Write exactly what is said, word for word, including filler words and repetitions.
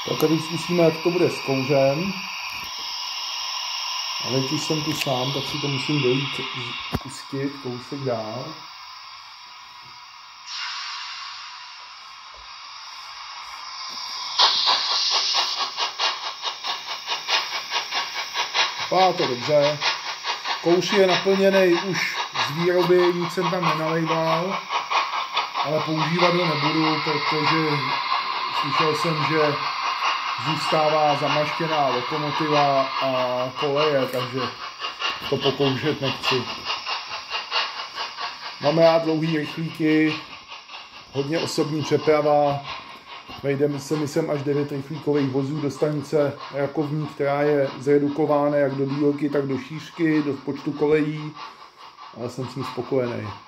Tak tady zkusíme, jak to bude s kouřem. Ale když jsem tu sám, tak si to musím dojít pustit kousek dál. Vypadá to dobře. Kouř je naplněný už z výroby, nic jsem tam nenalejval, ale používat ho nebudu, protože slyšel jsem, že zůstává zamaštěná lokomotiva a koleje, takže to pokoušet nechci. Máme rád dlouhý rychlíky, hodně osobní přeprava, vejdeme se mi sem až devět rychlíkových vozů do stanice Rakovník, která je zredukována jak do dílky, tak do šířky, do počtu kolejí, ale jsem s ní spokojený.